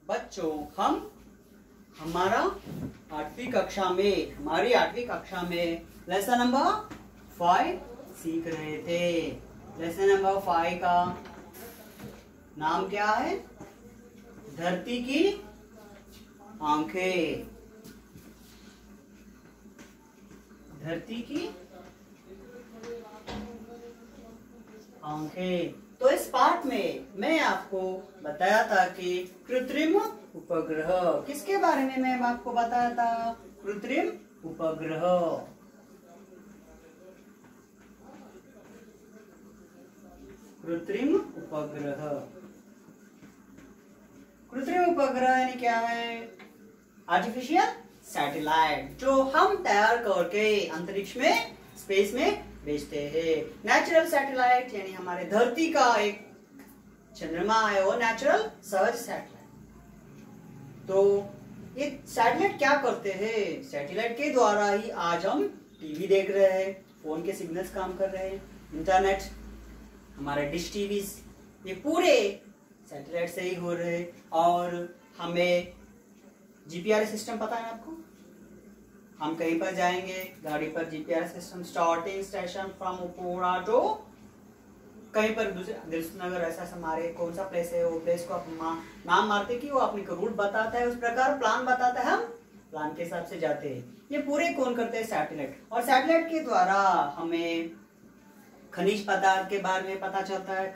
बच्चों हम हमारी आठवीं कक्षा में लेसन नंबर 5 सीख रहे थे। लेसन नंबर 5 का नाम क्या है? धरती की आंखें। धरती की आंखें। तो इस पाठ में मैं आपको बताया था कि कृत्रिम उपग्रह, किसके बारे में मैं आपको बताया था? कृत्रिम उपग्रह। कृत्रिम उपग्रह। कृत्रिम उपग्रह यानी क्या है? आर्टिफिशियल सैटेलाइट, जो हम तैयार करके अंतरिक्ष में, स्पेस में भेजते हैं। नेचुरल सैटेलाइट यानी हमारे धरती का एक चंद्रमा है, वो नेचुरल सहज सैटेलाइट। तो ये सैटेलाइट क्या करते हैं? सैटेलाइट के द्वारा ही आज हम टीवी देख रहे हैं, फोन के सिग्नल्स काम कर रहे हैं, इंटरनेट, हमारे डिश टीवीज, ये पूरे सैटेलाइट से ही हो रहे हैं। और हमें जीपीआरएस सिस्टम पता है आपको? हम कहीं पर जाएंगे, गाड़ी पर GPRS system, starting station from पूरा जो कहीं पर दूसरे नगर ऐसा हमारे कौन सा प्लेस है, वो प्लेस को आप नाम मारते कि वो अपने को रूट बताता है, उस प्रकार प्लान बताता है, हम प्लान के हिसाब से जाते हैं। ये पूरे कौन करते हैं? सैटेलाइट। और सैटेलाइट के द्वारा हमें खनिज पदार्थ के बारे में पता चलता है।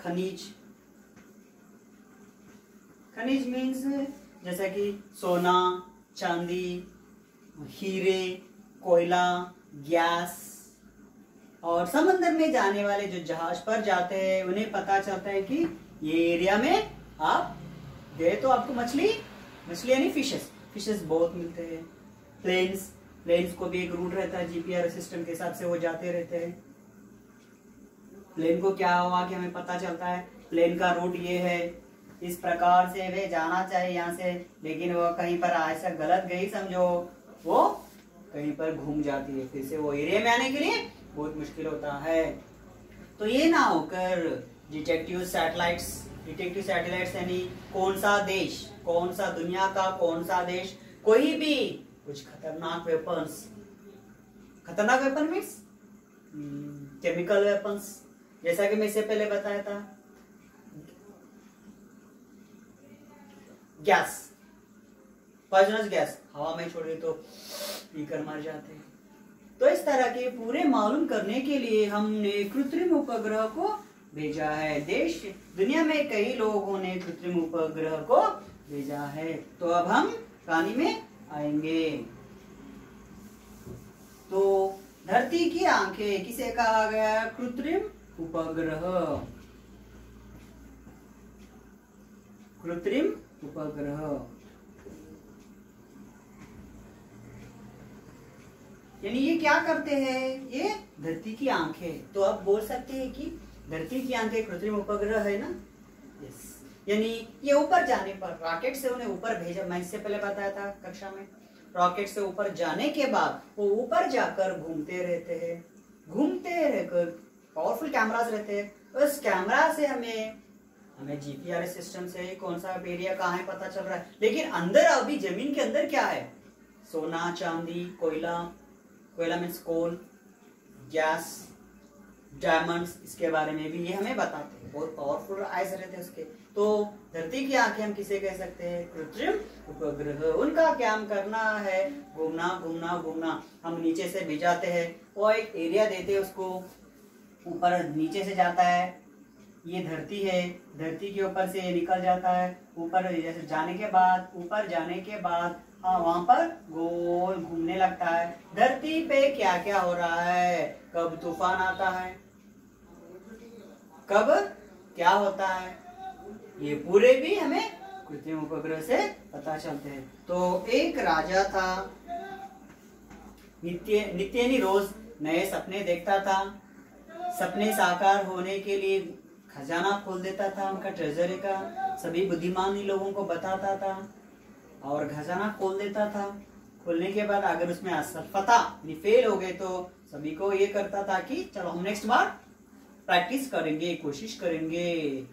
खनिज मीन्स जैसे कि सोना, चांदी, हीरे, कोयला, गैस। और समंदर में जाने वाले जो जहाज पर जाते हैं उन्हें पता चलता है कि ये एरिया में आप गए तो आपको मछली यानी फिशेस बहुत मिलते हैं। प्लेन्स को भी एक रूट रहता है, जीपीआरएस सिस्टम के हिसाब से वो जाते रहते हैं। प्लेन को क्या हुआ कि हमें पता चलता है प्लेन का रूट ये है, इस प्रकार से वे जाना चाहिए यहाँ से, लेकिन वो कहीं पर ऐसा गलत गई समझो, वो कहीं पर घूम जाती है, फिर से वो एरिया में आने के लिए बहुत मुश्किल होता है। तो ये ना होकर डिटेक्टिव सैटेलाइट्स यानी कौन सा देश, कौन सा दुनिया का कौन सा देश कोई भी कुछ खतरनाक वेपन मीन्स केमिकल वेपन्स, जैसा कि मैं इससे पहले बताया था, गैस, पॉइजनस गैस हवा में छोड़े तो पीकर मर जाते हैं। तो इस तरह के पूरे मालूम करने के लिए हमने कृत्रिम उपग्रह को भेजा है। दुनिया में कई लोगों ने कृत्रिम उपग्रह को भेजा है। तो अब हम कहानी में आएंगे। तो धरती की आंखें किसे कहा गया? कृत्रिम उपग्रह। कृत्रिम उपग्रह यानी ये क्या करते हैं? ये धरती की आंखें। तो आप बोल सकते हैं कि धरती की आंखें कृत्रिम उपग्रह है ना? यस। यानी ये ऊपर जाने पर रॉकेट से उन्हें ऊपर भेजा, मैं इससे पहले बताया था कक्षा में, रॉकेट से ऊपर जाने के बाद वो ऊपर जाकर घूमते रहकर पावरफुल कैमरास रहते हैं। उस कैमरा से हमें जीपीआरएस सिस्टम से कौन सा एरिया कहाँ है पता चल रहा है। लेकिन अंदर अभी जमीन के अंदर क्या है? सोना, चांदी, कोयला मीन्स कोल, गैस, डायमंड्स, इसके बारे में भी ये हमें बताते हैं। बहुत पावरफुल आइज रहते हैं उसके। तो धरती की आंखें हम किसे कह सकते हैं? कृत्रिम उपग्रह। उनका क्या करना है? घूमना। हम नीचे से भिजाते हैं, वो एक एरिया देते हैं उसको, ऊपर नीचे से जाता है, ये धरती है, धरती के ऊपर से निकल जाता है, ऊपर जैसे ऊपर जाने के बाद हाँ वहां पर गोल घूमने लगता है। धरती पे क्या क्या हो रहा है? कब तूफान आता है, कब क्या होता है, ये पूरे भी हमें कृत्रिम उपग्रह से पता चलते हैं। तो एक राजा था, नित्य रोज नए सपने देखता था। सपने साकार होने के लिए खजाना खोल देता था उनका, ट्रेजरी का, सभी बुद्धिमान लोगों को बताता था और खजाना खोल देता था। खोलने के बाद अगर उसमें असफलता फेल हो गए तो सभी को ये करता था कि चलो हम नेक्स्ट बार प्रैक्टिस करेंगे, कोशिश करेंगे।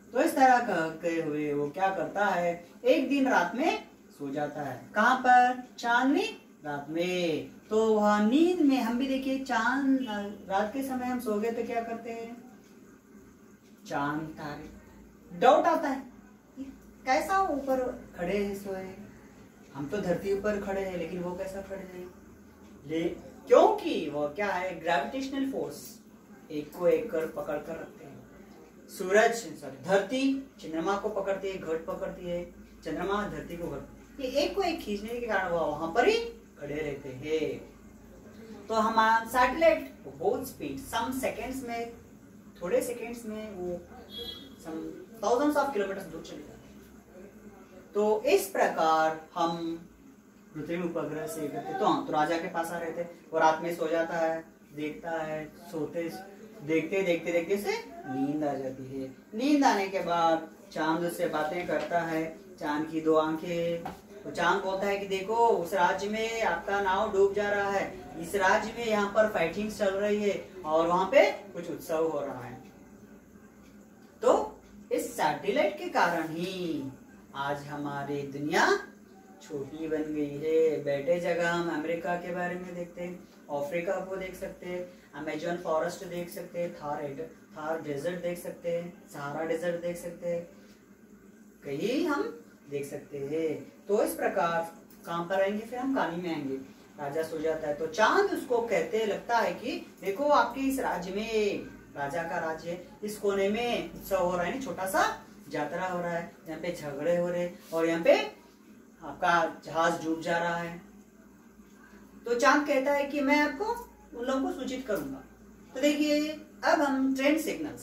तो इस तरह कहते हुए वो क्या करता है, एक दिन रात में सो जाता है। कहाँ पर? चांदनी रात में। तो वह नींद में, हम भी देखिए चांद रात के समय हम सो गए तो क्या करते हैं, चांद तारे, डाउट आता है कैसा ऊपर खड़े हैं सोए, हम तो धरती ऊपर खड़े हैं लेकिन वो कैसा खड़े हैं, क्योंकि वो क्या है, ग्रेविटेशनल फोर्स एक को एक कर पकड़ कर रखते हैं। सूरज सॉरी धरती चंद्रमा को पकड़ती है, घट पकड़ती है, चंद्रमा धरती को घट, ये एक को एक खींचने के कारण वो वहां पर ही खड़े रहते हैं। तो हमारा सैटेलाइट बहुत स्पीड, सम सेकेंड्स में, थोड़े सेकेंड्स में वो सम थाउजेंड्स ऑफ किलोमीटर दूर चले जाते हैं। तो इस प्रकार हम कृत्रिम उपग्रह से करते। तो राजा के पास आ रहे थे, वो रात में सो जाता है, देखता है, सोते देखते देखते देखते से नींद आ जाती है। नींद आने के बाद चांद से बातें करता है, चांद की दो आंखें, तो चांद बोलता है कि देखो उस राज्य में आपका नाव डूब जा रहा है, इस राज्य में यहाँ पर फाइटिंग चल रही है और वहां पे कुछ उत्सव हो रहा है। तो इस सैटेलाइट के कारण ही आज हमारी दुनिया छोटी बन गई है। बैठे जगह हम अमेरिका के बारे में देखते हैं, अफ्रीका को देख सकते हैं, अमेजन फॉरेस्ट देख सकते हैं, थार डेजर्ट देख सकते हैं, सहारा डेजर्ट देख सकते हैं, कहीं हम देख सकते हैं। तो इस प्रकार कहां पर आएंगे, फिर हम कहानी में आएंगे। राजा सो जाता है तो चांद उसको कहते लगता है कि देखो आपके इस राज्य में, राजा का राज्य है, इस कोने में उत्सव हो रहा है, छोटा सा यात्रा हो रहा है, यहाँ पे झगड़े हो रहे और यहाँ पे आपका जहाज डूब जा रहा है। तो चांद कहता है कि मैं आपको उन लोगों को सूचित करूंगा। तो देखिए अब हम ट्रेन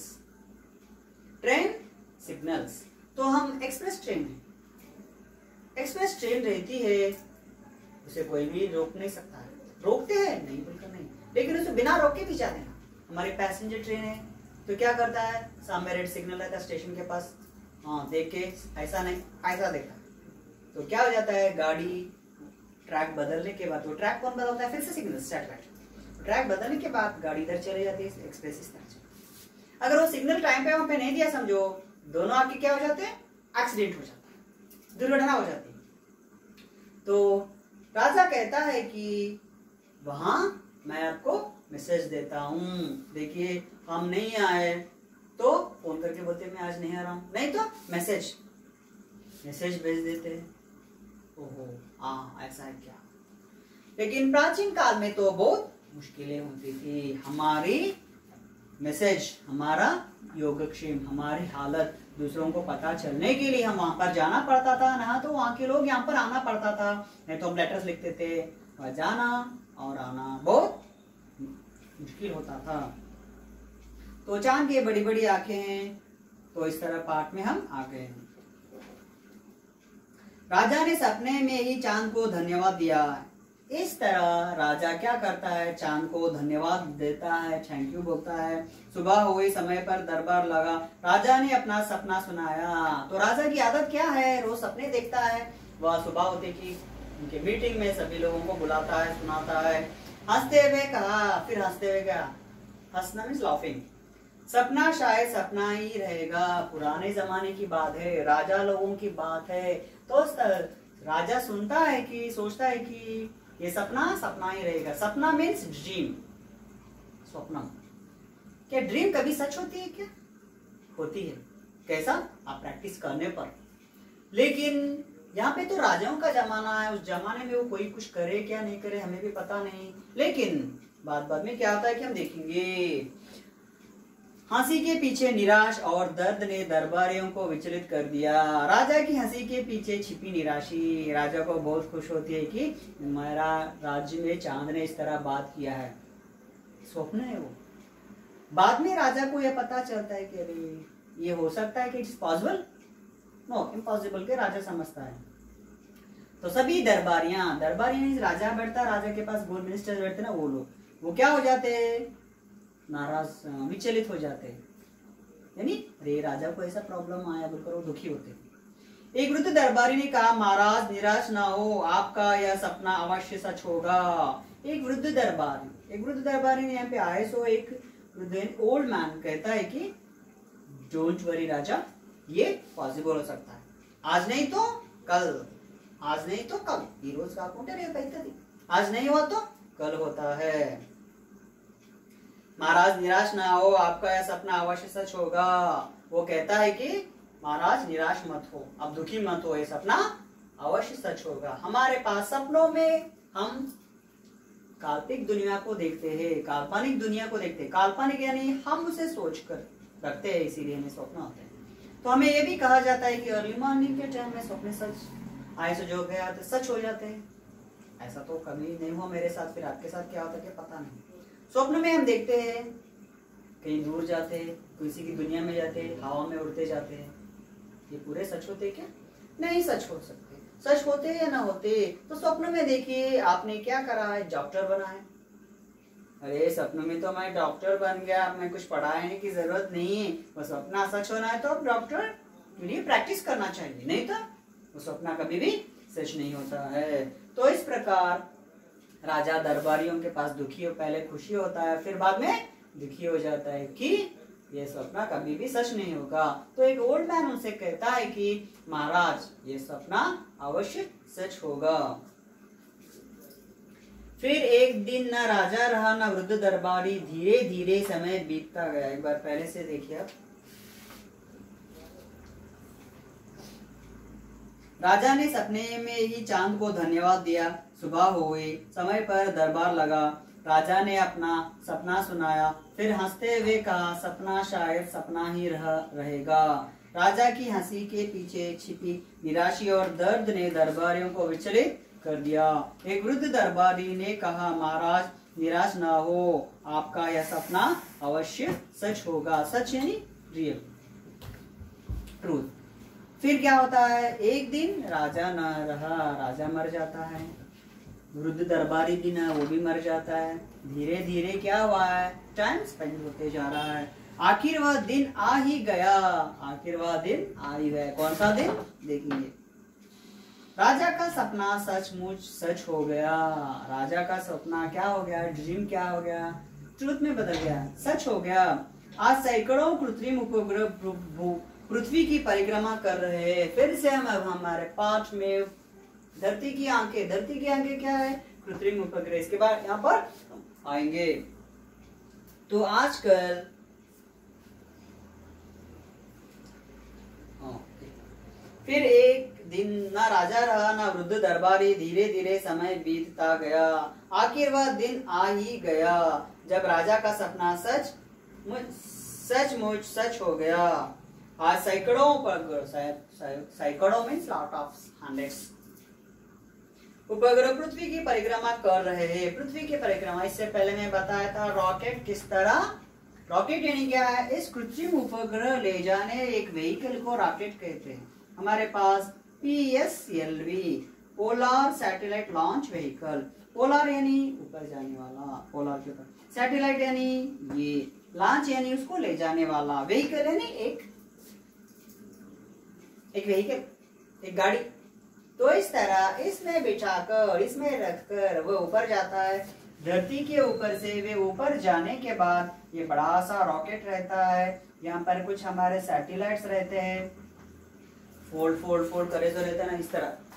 सिग्नल्स, तो हम एक्सप्रेस ट्रेन है, एक्सप्रेस ट्रेन रहती है, उसे कोई भी रोक नहीं सकता है। रोकते हैं नहीं, बिल्कुल नहीं, लेकिन उसे बिना रोके भी जाते हैं। हमारी पैसेंजर ट्रेन है तो क्या करता है, सामने रेड सिग्नल रहता है स्टेशन के पास, हाँ देख के ऐसा नहीं ऐसा देखता, तो क्या हो जाता है, गाड़ी ट्रैक बदलने के बाद, वो ट्रैक कौन बदलता है, फिर से सिग्नल सैटेलाइट, ट्रैक बदलने के बाद गाड़ी इधर चले जाती है, एक्सप्रेस इस तरह से। अगर वो सिग्नल टाइम पे वहां पे नहीं दिया, समझो दोनों आके क्या हो जाते हैं, एक्सीडेंट हो जाता है, दुर्घटना हो जाती है। तो राजा कहता है कि वहां मैं आपको मैसेज देता हूं, देखिए हम नहीं आए तो फोन करके बोलते मैं आज नहीं आ रहा हूं, नहीं तो मैसेज भेज देते हैं। ओहो हाँ ऐसा है क्या। लेकिन प्राचीन काल में तो बहुत मुश्किलें होती थी, हमारी मैसेज, हमारा योगक्षेम, हमारी हालत दूसरों को पता चलने के लिए हम वहां पर जाना पड़ता था, ना तो वहां के लोग यहाँ पर आना पड़ता था, नहीं तो हम लेटर्स लिखते थे, वह जाना और आना बहुत मुश्किल होता था। तो चांद की बड़ी बड़ी आंखें हैं, तो इस तरह पाठ में हम आ गए। राजा ने सपने में ही चांद को धन्यवाद दिया। इस तरह राजा क्या करता है, चांद को धन्यवाद देता है, थैंक यू बोलता है। सुबह हुई, समय पर दरबार लगा, राजा ने अपना सपना सुनाया। तो राजा की आदत क्या है, रोज सपने देखता है। वह सुबह होते की उनके मीटिंग में सभी लोगों को बुलाता है, सुनाता है। हंसते हुए कहा, फिर हंसते हुए क्या, हंसना मीन्स लाफिंग, सपना शायद सपना ही रहेगा, पुराने जमाने की बात है, राजा लोगों की बात है। तो राजा सुनता है कि सोचता है कि ये सपना सपना ही रहेगा। सपना मीन्स ड्रीम, स्वप्न। क्या ड्रीम कभी सच होती है क्या? होती है। कैसा? आप प्रैक्टिस करने पर। लेकिन यहाँ पे तो राजाओं का जमाना है, उस जमाने में वो कोई कुछ करे क्या नहीं करे हमें भी पता नहीं। लेकिन बाद में क्या होता है कि हम देखेंगे। हंसी के पीछे निराश और दर्द ने दरबारियों को विचलित कर दिया। राजा की हंसी के पीछे छिपी निराशी राजा को बहुत खुश होती है कि मेरा राज्य में चांद ने इस तरह बात किया है, स्वप्न है वो। बाद में राजा को यह पता चलता है कि अरे ये हो सकता है कि इट्स पॉसिबल, नो इम्पॉसिबल के राजा समझता है। तो सभी दरबारियां राजा बैठता, राजा के पास गोल्ड मिनिस्टर बैठते ना, वो लोग वो क्या हो जाते, नाराज विचलित हो जाते, यानी अरे राजा को ऐसा प्रॉब्लम आया बोलकर वो दुखी होते। एक वृद्ध दरबारी ने कहा, महाराज निराश ना हो, आपका यह सपना अवश्य सच होगा। एक वृद्ध दरबारी ने यहाँ पे आए, सो एक ओल्ड मैन कहता है कि डोंट वरी राजा, ये पॉसिबल हो सकता है। आज नहीं तो कल, आज नहीं तो कल, ఈ రోజు కాకుంటే రేపు అవుతుంది, आज नहीं हुआ तो कल होता है। महाराज निराश ना हो, आपका यह सपना अवश्य सच होगा। वो कहता है कि महाराज निराश मत हो, अब दुखी मत हो, ये सपना अवश्य सच होगा। हमारे पास सपनों में हम काल्पनिक दुनिया को देखते हैं, काल्पनिक दुनिया को देखते हैं। काल्पनिक यानी हम उसे सोच कर रखते हैं, इसीलिए हमें स्वप्न होते हैं। तो हमें यह भी कहा जाता है कि अर्ली मॉर्निंग के टाइम में सपने सच आए से जो गया तो सच हो जाते हैं। ऐसा तो कभी नहीं हुआ मेरे साथ, फिर आपके साथ क्या होता है पता नहीं। स्वप्न में हम देखते हैं कहीं दूर जाते हैं, किसी की दुनिया में जाते हैं, हवा में उड़ते जाते हैं। ये पूरे सच होते क्या? नहीं सच हो सकते। सच होते या ना होते तो स्वप्न में देखिए आपने क्या करा है, डॉक्टर बना है। अरे सपन में तो मैं डॉक्टर बन गया, मैं कुछ पढ़ाने की जरूरत नहीं है। वो सपना सच होना है तो अब डॉक्टर के लिए प्रैक्टिस करना चाहिए, नहीं तो वो सपना कभी भी सच नहीं होता है। तो इस प्रकार राजा दरबारियों के पास दुखी हो, पहले खुशी होता है फिर बाद में दुखी हो जाता है कि ये सपना कभी भी सच नहीं होगा। तो एक ओल्ड मैन उनसे कहता है कि महाराज ये सपना अवश्य सच होगा। फिर एक दिन न राजा रहा न वृद्ध दरबारी, धीरे धीरे समय बीतता गया। एक बार पहले से देखिए आप। राजा ने सपने में ही चांद को धन्यवाद दिया। सुबह हुई, समय पर दरबार लगा। राजा ने अपना सपना सुनाया, फिर हंसते हुए कहा सपना शायद सपना ही रहेगा। राजा की हंसी के पीछे छिपी निराशा और दर्द ने दरबारियों को विचलित कर दिया। एक वृद्ध दरबारी ने कहा महाराज निराश ना हो, आपका यह सपना अवश्य सच होगा। सच यानी रियल, ट्रूथ। फिर क्या होता है, एक दिन राजा न रहा, राजा मर जाता है। वृद्ध दरबारी भी ना, वो भी मर जाता है। धीरे धीरे क्या हुआ है, टाइम स्पेंड होते जा रहा है। आखिर वह दिन आ ही गया, आखिर वह दिन आ ही गया। कौन सा दिन देखेंगे। राजा का सपना सचमुच सच हो गया। राजा का सपना क्या हो गया, ड्रीम क्या हो गया, ट्रूथ में बदल गया, सच हो गया। आज सैकड़ों कृत्रिम उपग्रह पृथ्वी की परिक्रमा कर रहे हैं। फिर से हम अब हमारे पाठ में धरती की आंखें, धरती की आंखें क्या है, कृत्रिम उपग्रह। इसके बाद यहाँ पर आएंगे। तो आजकल फिर एक दिन न राजा रहा न वृद्ध दरबारी, धीरे धीरे समय बीतता गया। आखिर वह दिन आ ही गया जब राजा का सपना सचमुच सच हो गया। आज सैकड़ों मीन्स लॉट ऑफ हंड्रेड्स उपग्रह पृथ्वी की परिक्रमा कर रहे हैं। पृथ्वी की परिक्रमा, इससे पहले मैं बताया था रॉकेट किस तरह। रॉकेट यानी क्या है, इस कृत्रिम उपग्रह ले जाने एक व्हीकल को रॉकेट कहते हैं। हमारे पास PSLV polar satellite launch vehicle. Polar यानी ऊपर जाने वाला, पोलर के ऊपर। सैटेलाइट यानी ये, लॉन्च यानी उसको ले जाने वाला, व्हीकल यानी एक व्हीकल, एक गाड़ी। तो इस तरह इसमें बिठाकर, इसमें रखकर वो ऊपर जाता है। धरती के ऊपर से वे ऊपर जाने के बाद ये बड़ा सा रॉकेट रहता है। यहाँ पर कुछ हमारे सैटेलाइट्स रहते हैं, फोल्ड फोल्ड फोल्ड करे जो रहता है ना,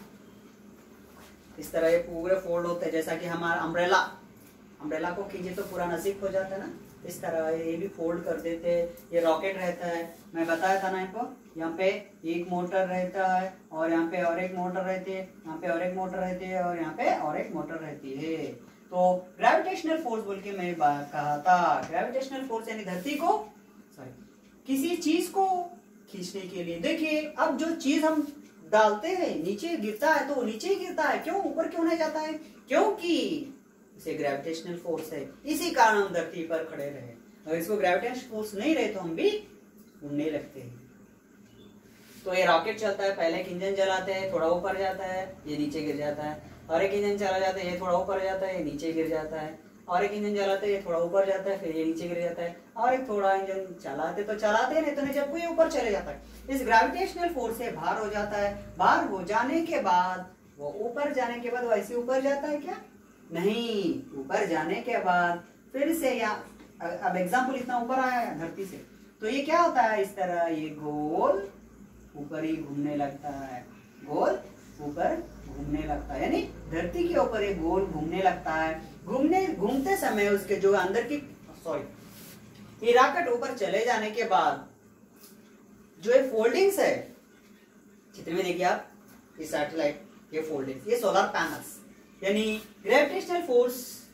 इस तरह ये पूरे फोल्ड होते हैं। जैसा कि हमारा अम्ब्रेला को खींचे तो पूरा नजीक हो जाता है ना, इस तरह ये भी फोल्ड कर देते हैं। ये रॉकेट रहता है, मैं बताया था ना इनको। यहाँ पे एक मोटर रहता है और यहाँ पे और एक मोटर रहती है, यहाँ पे और एक मोटर रहती है और यहाँ पे और एक मोटर रहती है। तो ग्रेविटेशनल फोर्स बोल के मैं कहा था, ग्रेविटेशनल फोर्स यानी धरती को, सॉरी, किसी चीज को खींचने के लिए। देखिए अब जो चीज हम डालते हैं नीचे गिरता है, तो वो नीचे ही गिरता है, क्यों, ऊपर क्यों नहीं जाता है, क्योंकि इसे ग्रेविटेशनल फोर्स है। इसी कारण हम धरती पर खड़े रहे। अगर इसको ग्रेविटेशनल फोर्स नहीं रहे तो हम भी उड़ने लगते हैं। तो ये रॉकेट चलता है, पहले एक इंजन चलाते हैं, थोड़ा ऊपर जाता है, ये नीचे गिर जाता है। और एक इंजन चला जाता है, ये थोड़ा ऊपर जाता है, ये नीचे गिर जाता है। और एक इंजन चलाते हैं, ये थोड़ा ऊपर जाता है, फिर ये नीचे गिर जाता है। और एक थोड़ा इंजन चलाते तो चलाते नहीं तो नहीं, जब ये ऊपर चले जाता है। इस ग्रेविटेशनल फोर्स से बाहर हो जाता है। बाहर हो जाने के बाद वो ऊपर जाने के बाद वैसे ऊपर जाता है क्या, नहीं, ऊपर जाने के बाद फिर से यहाँ, अब एग्जाम्पल इतना ऊपर आया है धरती से, तो ये क्या होता है, इस तरह ये गोल ऊपर ही घूमने लगता है, गोल ऊपर घूमने लगता है, यानी धरती के ऊपर ये गोल घूमने लगता है। घूमते समय उसके जो अंदर की ये रॉकेट ऊपर चले जाने के बाद जो ये फोल्डिंग्स है, चित्र में देखिए आप, ये सैटेलाइट, ये फोल्डिंग्स, ये सोलर पैनल्स, यानी ग्रेविटेशनल फोर्स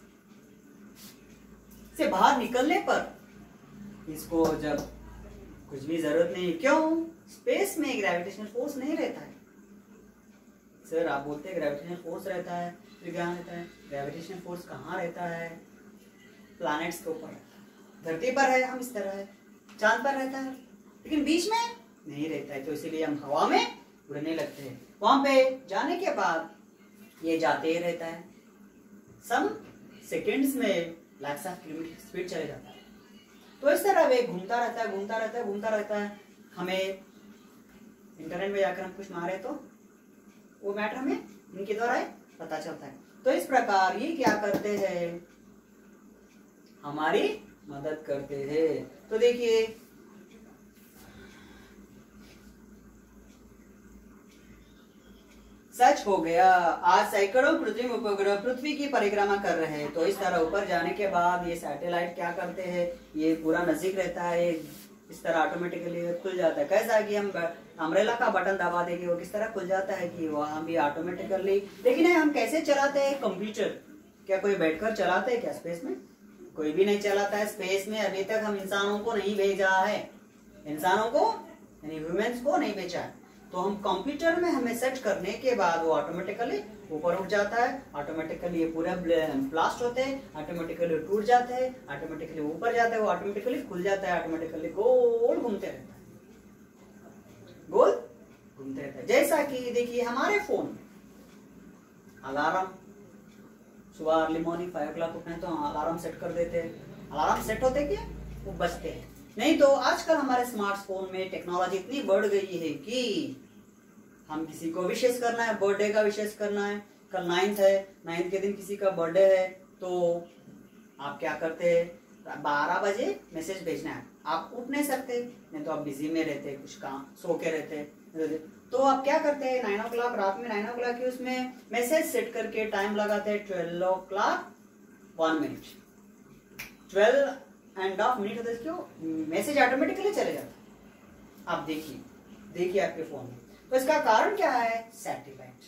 से बाहर निकलने पर इसको जब कुछ भी जरूरत नहीं, क्यों? स्पेस में ग्रेविटेशनल फोर्स नहीं रहता है। सर आप बोलते हैं ग्रेविटेशनल फोर्स रहता है, फिर क्या रहता है? ग्रेविटेशनल फोर्स कहाँ रहता है? प्लैनेट्स के ऊपर रहता है। धरती पर है, हम इस तरह है, चांद पर रहता है, लेकिन बीच में नहीं रहता है, तो इसीलिए हम हवा में उड़ने लगते हैं। वहां पे जाने के बाद ये जाते ही रहता है, सम सेकेंड्स में लाख्स ऑफ किलोमीटर स्पीड चले जाता है। तो इस तरह वे घूमता रहता है, घूमता रहता है, घूमता रहता है। हमें इंटरनेट में जाकर हम कुछ मारे तो वो मैटर हमें इनके द्वारा पता चलता है। तो इस प्रकार ये क्या करते हैं? हमारी मदद करते हैं। तो देखिए, सच हो गया, आज सैकड़ों कृत्रिम उपग्रह पृथ्वी की परिक्रमा कर रहे हैं। तो इस तरह ऊपर जाने के बाद ये सैटेलाइट क्या करते हैं? ये पूरा नजदीक रहता है, इस तरह ऑटोमेटिकली खुल जाता है। कैसा कि हम अम्ब्रेला का बटन दबा देंगे, वो किस तरह खुल जाता है कि वहां भी ऑटोमेटिकली। लेकिन हम कैसे चलाते हैं कंप्यूटर? क्या कोई बैठकर चलाते हैं क्या स्पेस में? कोई भी नहीं चलाता है स्पेस में। अभी तक हम इंसानों को नहीं भेजा है, इंसानों को यानी ह्यूमंस को नहीं भेजा है। तो हम कंप्यूटर में हमें सेट करने के बाद वो ऑटोमेटिकली ऊपर उठ जाता है, ऑटोमेटिकली ये पूरा ब्लास्ट होते हैं, ऑटोमेटिकली टूट जाते हैं, ऑटोमेटिकली ऊपर जाता है, वो ऑटोमेटिकली खुल जाता है, ऑटोमेटिकली गोल घूमते रहता है, गोल घूमते रहता है। जैसा कि देखिए हमारे फोन अलार्म, सुबह अर्ली मॉर्निंग 5 o'clock उठना है तो अलार्म सेट कर देते हैं। अलार्म सेट होते क्या? वो बजते हैं। नहीं तो आजकल हमारे स्मार्टफोन में टेक्नोलॉजी इतनी बढ़ गई है कि हम किसी को विशेष करना है, बर्थडे का विशेष करना है, कल 9th है, 9th के दिन किसी का बर्थडे है, तो आप क्या करते हैं? 12 बजे मैसेज भेजना है, आप उठ नहीं सकते, नहीं तो आप बिजी में रहते, कुछ काम सो के रहते, तो आप क्या करते हैं? 9 o'clock, रात में 9 o'clock की उसमें मैसेज सेट करके टाइम लगाते हैं 12 o'clock 1 minute, 12.5 मिनट होता है, क्यों? मैसेज ऑटोमेटिकली चले जाता है। आप देखिए आपके फोन में। तो इसका कारण क्या है? सैटेलाइट।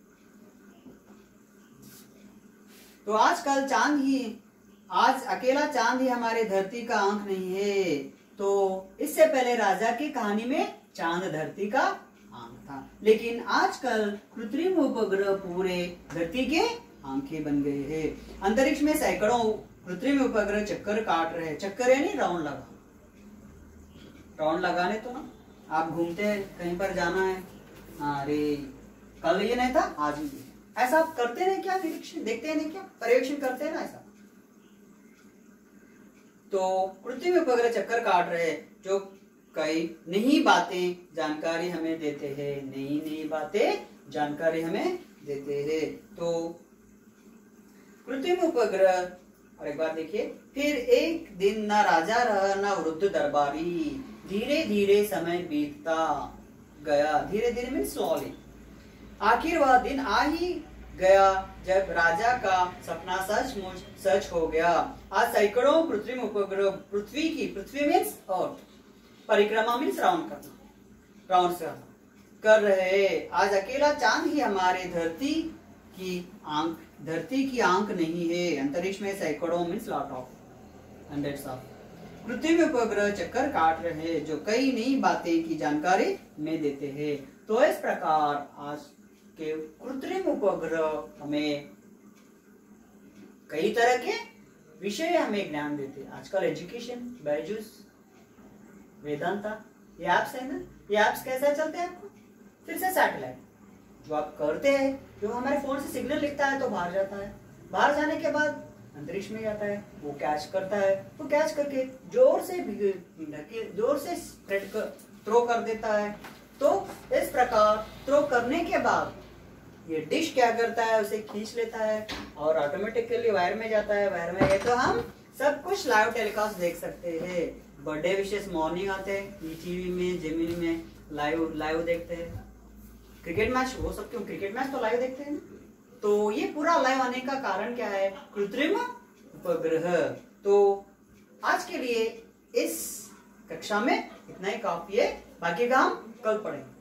तो आजकल आज अकेला चांद ही हमारे धरती का अंक नहीं है। तो इससे पहले राजा की कहानी में चांद धरती का अंक था, लेकिन आजकल कृत्रिम उपग्रह पूरे धरती के आंखें बन गए हैं। अंतरिक्ष में सैकड़ों कृत्रिम उपग्रह चक्कर काट रहे हैं। चक्कर यानी राउंड लगाने तो ना, आप घूमते हैं, कहीं पर जाना है, अरे कल ये नहीं था, आज ही ऐसा आप करते हैं क्या? निरीक्षण देखते हैं नहीं क्या? पर्यवेक्षण करते हैं ना ऐसा। तो कृत्रिम उपग्रह चक्कर काट रहे हैं जो कई नई बातें जानकारी हमें देते हैं, नई बातें जानकारी हमें देते हैं। तो कृत्रिम उपग्रह, और एक बार देखिए, फिर एक दिन ना राजा रहा ना वृद्ध दरबारी, धीरे धीरे समय बीतता गया। धीरे धीरे मीन स्लोली। आखिर वह दिन आ ही गया जब राजा का सपना सचमुच सच हो गया। आज सैकड़ों कृत्रिम उपग्रह पृथ्वी मीन्स अर्थ, परिक्रमा मीन्स राउंड करना कर रहे हैं। आज अकेला चांद ही हमारे धरती की आंख नहीं है। अंतरिक्ष में सैकड़ों means lot of, hundreds of कृत्रिम उपग्रह चक्कर काट रहे हैं जो कई नई बातें की जानकारी में देते हैं। तो इस प्रकार आज के कृत्रिम उपग्रह हमें कई तरह के विषय हमें ज्ञान देते हैं। आजकल एजुकेशन, बायजूस, वेदांता, ये ऐप्स है ना, ये ऐप्स कैसा चलते हैं आपको? फिर से सैटेलाइट जो आप करते हैं, जो हमारे फोन से सिग्नल लिखता है तो बाहर जाता है, बाहर जाने के बाद अंतरिक्ष में जाता है, वो कैच करता है, तो कैच करके जोर से स्प्रेड थ्रो कर देता है। तो इस प्रकार थ्रो करने के बाद ये डिश क्या करता है? उसे खींच लेता है और ऑटोमेटिकली वायर में जाता है। वायर में गए तो हम सब कुछ लाइव टेलीकास्ट देख सकते हैं। बर्थडे विशेष मॉर्निंग आते हैं टीवी में, जेमिनी में, लाइव लाइव देखते हैं। क्रिकेट मैच हो सकते हो, क्रिकेट मैच तो लाइव देखते हैं। तो ये पूरा लाइव आने का कारण क्या है? कृत्रिम उपग्रह। तो आज के लिए इस कक्षा में इतना ही काफी है, बाकी का हम कल पढ़ेंगे।